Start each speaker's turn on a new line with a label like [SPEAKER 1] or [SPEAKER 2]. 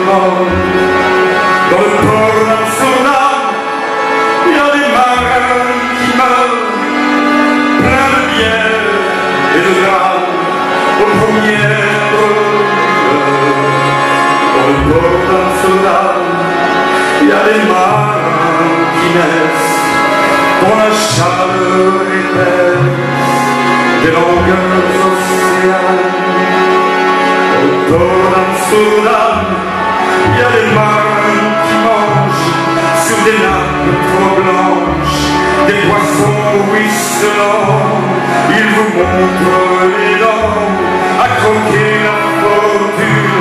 [SPEAKER 1] mort. Dans le port d'Amsterdam, il y a des marins qui meurent, pleins de bière et de drames, aux premières brûlures. Dans le port d'Amsterdam, il y a des marins qui naissent, dont la chaleur épaisse des longueurs océanes. Dans le port d'Amsterdam, il y a des marins qui mangent sur des nappes trop blanches des poissons ruisselants. Ils vous montrent les dents à croquer la fortune